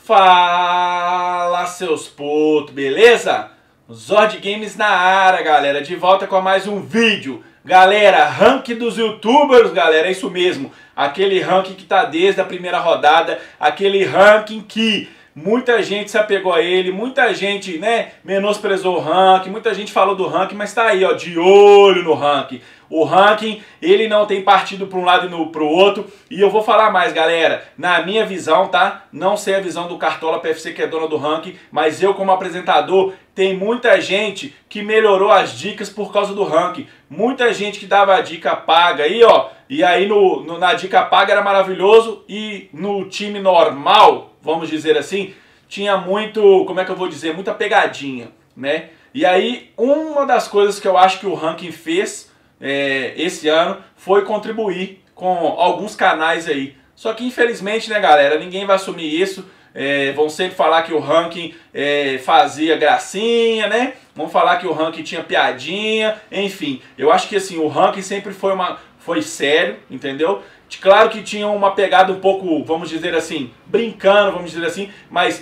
Fala, seus putos, beleza? Zord Games na área, galera, de volta com mais um vídeo. Galera, ranking dos youtubers, galera, é isso mesmo. Aquele ranking que tá desde a primeira rodada, aquele ranking que muita gente se apegou a ele, muita gente, né, menosprezou o ranking, muita gente falou do ranking, mas tá aí, ó, de olho no ranking. O ranking, ele não tem partido para um lado e para o outro. E eu vou falar mais, galera, na minha visão, tá? Não sei a visão do Cartola PFC, que é dona do ranking, mas eu como apresentador, tem muita gente que melhorou as dicas por causa do ranking. Muita gente que dava a dica paga aí, ó. E aí na dica paga era maravilhoso e no time normal, vamos dizer assim, tinha muito, como é que eu vou dizer, muita pegadinha, né? E aí, uma das coisas que eu acho que o ranking fez esse ano foi contribuir com alguns canais aí. Só que infelizmente, né, galera, ninguém vai assumir isso. Vão sempre falar que o ranking fazia gracinha, né? Vão falar que o ranking tinha piadinha, enfim. Eu acho que assim, o ranking sempre foi sério, entendeu? Claro que tinha uma pegada um pouco, vamos dizer assim, brincando, vamos dizer assim, mas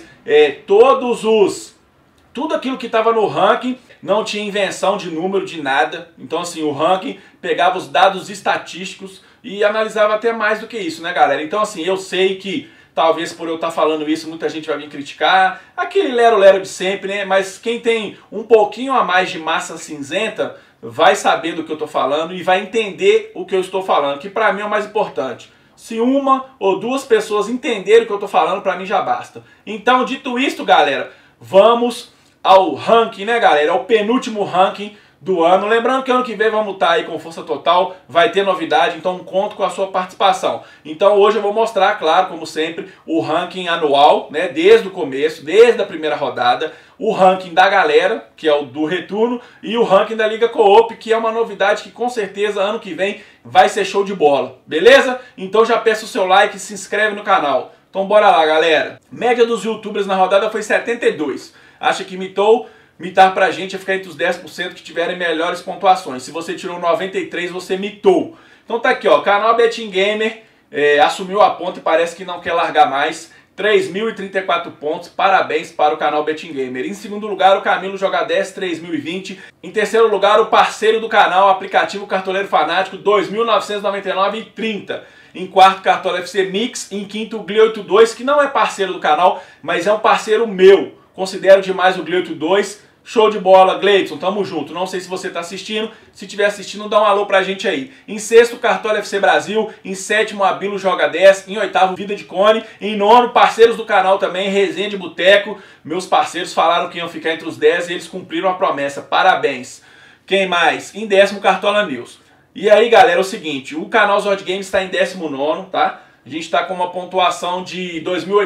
tudo aquilo que estava no ranking não tinha invenção de número, de nada. Então assim, o ranking pegava os dados estatísticos e analisava até mais do que isso, né, galera? Então assim, eu sei que talvez por eu estar falando isso, muita gente vai vir criticar. Aquele lero-lero de sempre, né? Mas quem tem um pouquinho a mais de massa cinzenta vai saber do que eu estou falando e vai entender o que eu estou falando, que pra mim é o mais importante. Se uma ou duas pessoas entenderem o que eu estou falando, pra mim já basta. Então, dito isto, galera, vamos ao ranking, né, galera? É o penúltimo ranking do ano. Lembrando que ano que vem vamos estar aí com força total, vai ter novidade, então conto com a sua participação. Então hoje eu vou mostrar, claro, como sempre, o ranking anual, né, desde o começo, desde a primeira rodada, o ranking da galera, que é o do retorno, e o ranking da Liga Coop, que é uma novidade que com certeza ano que vem vai ser show de bola, beleza? Então já peço o seu like e se inscreve no canal. Então bora lá, galera. Média dos youtubers na rodada foi 72. Acha que mitar pra gente é ficar entre os 10% que tiverem melhores pontuações. Se você tirou 93, você mitou. Então tá aqui, ó, canal Betim Gamer assumiu a ponta e parece que não quer largar mais. 3.034 pontos, parabéns para o canal Betim Gamer. Em segundo lugar, o Camilo Joga 10, 3.020. Em terceiro lugar, o parceiro do canal, aplicativo Cartoleiro Fanático, 2.999,30. Em quarto, Cartola FC Mix. Em quinto, o Gle82, que não é parceiro do canal, mas é um parceiro meu. Considero demais o Gle82. Show de bola, Gleidson, tamo junto. Não sei se você tá assistindo. Se estiver assistindo, dá um alô pra gente aí. Em sexto, Cartola FC Brasil. Em sétimo, Abilo Joga 10. Em oitavo, Vida de Cone. Em nono, parceiros do canal também, Resenha de Boteco. Meus parceiros falaram que iam ficar entre os 10 e eles cumpriram a promessa. Parabéns. Quem mais? Em décimo, Cartola News. E aí, galera, é o seguinte. O canal Zord Games está em 19º, tá? A gente está com uma pontuação de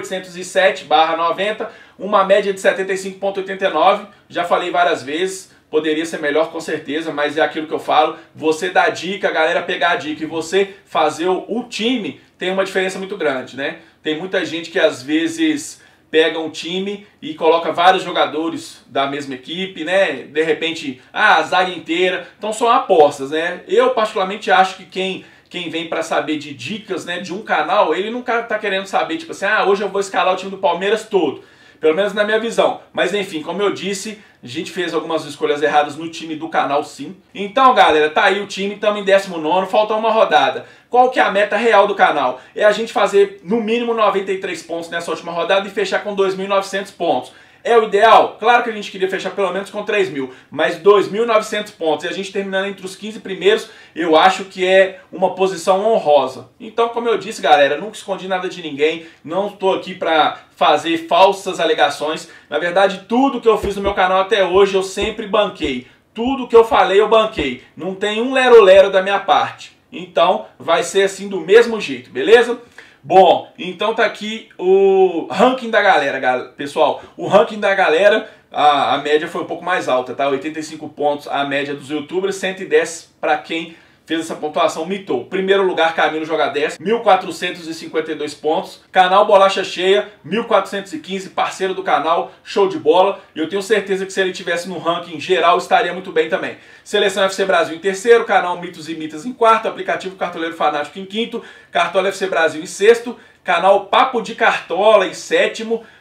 2.807/90, uma média de 75,89. Já falei várias vezes, poderia ser melhor com certeza, mas é aquilo que eu falo. Você dá dica, a galera pegar a dica e você fazer o time tem uma diferença muito grande, né? Tem muita gente que às vezes pega um time e coloca vários jogadores da mesma equipe, né? De repente, a zaga inteira. Então são apostas, né? Eu particularmente acho que quem vem para saber de dicas, né, de um canal, ele nunca tá querendo saber, tipo assim, hoje eu vou escalar o time do Palmeiras todo. Pelo menos na minha visão. Mas enfim, como eu disse, a gente fez algumas escolhas erradas no time do canal, sim. Então, galera, tá aí o time, estamos em 19º, falta uma rodada. Qual que é a meta real do canal? É a gente fazer no mínimo 93 pontos nessa última rodada e fechar com 2.900 pontos. É o ideal? Claro que a gente queria fechar pelo menos com 3.000, mas 2.900 pontos e a gente terminando entre os 15 primeiros, eu acho que é uma posição honrosa. Então, como eu disse, galera, nunca escondi nada de ninguém, não estou aqui para fazer falsas alegações. Na verdade, tudo que eu fiz no meu canal até hoje, eu sempre banquei. Tudo que eu falei, eu banquei. Não tem um lero-lero da minha parte. Então, vai ser assim do mesmo jeito, beleza? Bom, então tá aqui o ranking da galera, pessoal. O ranking da galera, a média foi um pouco mais alta, tá? 85 pontos a média dos youtubers, 110 para quem fez essa pontuação, mitou. Primeiro lugar, Camilo Joga 10, 1.452 pontos. Canal Bolacha Cheia, 1.415, parceiro do canal, show de bola. E eu tenho certeza que se ele tivesse no ranking geral, estaria muito bem também. Seleção FC Brasil em terceiro, canal Mitos e Mitas em quarto, aplicativo Cartoleiro Fanático em quinto, Cartola FC Brasil em sexto, canal Papo de Cartola em sétimo,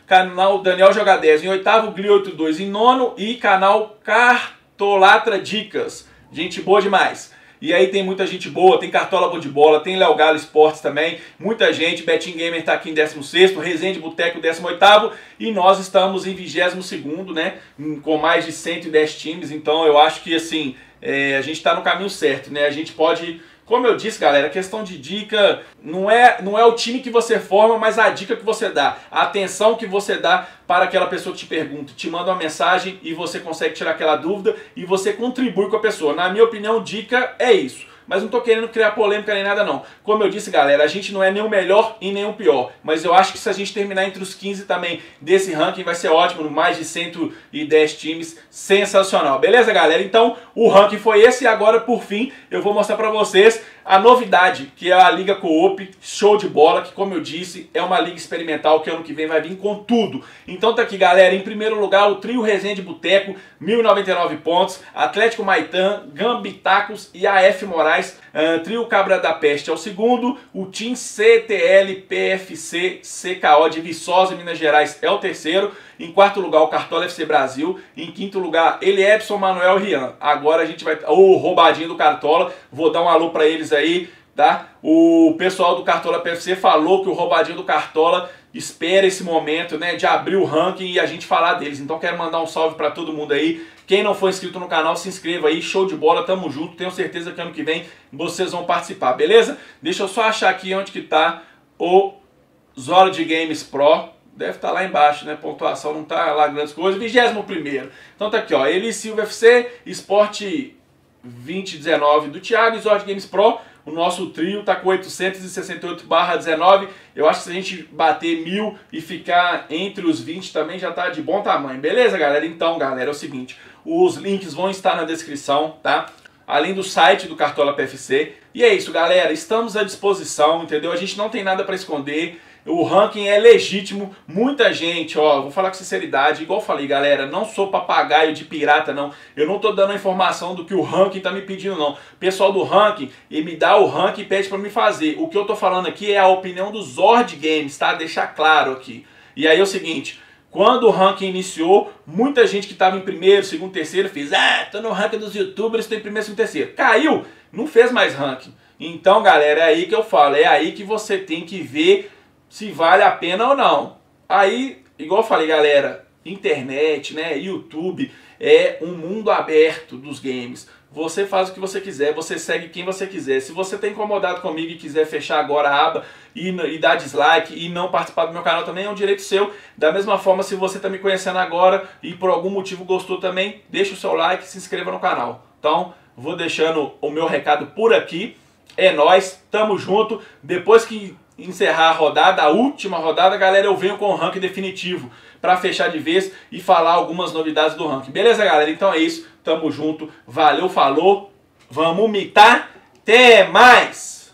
canal Daniel Joga 10 em oitavo, Gli82 em nono e canal Cartolatra Dicas. Gente boa demais. E aí tem muita gente boa, tem Cartola Bom de Bola, tem Léo Galo Esportes também, muita gente, Betim Gamer tá aqui em 16º, Resende Boteco 18º e nós estamos em 22º, né, com mais de 110 times, então eu acho que assim, a gente tá no caminho certo, né, a gente pode... Como eu disse, galera, a questão de dica não é o time que você forma, mas a dica que você dá, a atenção que você dá para aquela pessoa que te pergunta, te manda uma mensagem e você consegue tirar aquela dúvida e você contribui com a pessoa. Na minha opinião, dica é isso. Mas não tô querendo criar polêmica nem nada não. Como eu disse, galera, a gente não é nem o melhor e nem o pior. Mas eu acho que se a gente terminar entre os 15 também desse ranking vai ser ótimo, no mais de 110 times, sensacional. Beleza, galera? Então o ranking foi esse e agora, por fim, eu vou mostrar pra vocês a novidade, que é a Liga Co-op, show de bola, que como eu disse, é uma liga experimental que ano que vem vai vir com tudo. Então tá aqui, galera, em primeiro lugar o trio Resende Boteco, 1099 pontos, Atlético Maitã, Gambitacos e AF Moraes, trio Cabra da Peste é o segundo, o Team CTL PFC CKO de Viçosa, Minas Gerais é o terceiro, em quarto lugar o Cartola FC Brasil, em quinto lugar Eliebson, Manuel Rian. Agora a gente vai... o roubadinho do Cartola, vou dar um alô pra eles aí, tá? O pessoal do Cartola PFC falou que o roubadinho do Cartola espera esse momento, né, de abrir o ranking e a gente falar deles. Então quero mandar um salve pra todo mundo aí. Quem não for inscrito no canal, se inscreva aí, show de bola, tamo junto. Tenho certeza que ano que vem vocês vão participar, beleza? Deixa eu só achar aqui onde que tá o Zolid Games Pro. Deve estar lá embaixo, né? Pontuação não tá lá grandes coisas. 21º. Então tá aqui, ó. Eli Silva FC, Sport 2019 do Thiago e Zord Games Pro. O nosso trio tá com 868/19. Eu acho que se a gente bater 1000 e ficar entre os 20 também já tá de bom tamanho. Beleza, galera? Então, galera, é o seguinte. Os links vão estar na descrição, tá? Além do site do Cartola PFC. E é isso, galera. Estamos à disposição, entendeu? A gente não tem nada para esconder. O ranking é legítimo, muita gente, ó, vou falar com sinceridade, igual eu falei, galera, não sou papagaio de pirata, não. Eu não tô dando a informação do que o ranking tá me pedindo, não. O pessoal do ranking, ele me dá o ranking e pede pra me fazer. O que eu tô falando aqui é a opinião do Zord Games, tá? Deixar claro aqui. E aí é o seguinte, quando o ranking iniciou, muita gente que tava em primeiro, segundo, terceiro, fez, tô no ranking dos youtubers, tô em primeiro, segundo, terceiro. Caiu, não fez mais ranking. Então, galera, é aí que eu falo, é aí que você tem que ver se vale a pena ou não. Aí, igual eu falei, galera, internet, né, YouTube, é um mundo aberto dos games. Você faz o que você quiser, você segue quem você quiser. Se você está incomodado comigo e quiser fechar agora a aba e dar dislike e não participar do meu canal também, é um direito seu. Da mesma forma, se você está me conhecendo agora e por algum motivo gostou também, deixa o seu like e se inscreva no canal. Então, vou deixando o meu recado por aqui. É nóis, tamo junto. Depois que encerrar a rodada, a última rodada, galera, eu venho com o ranking definitivo para fechar de vez e falar algumas novidades do ranking. Beleza, galera? Então é isso, tamo junto, valeu, falou, vamos mitar, até mais!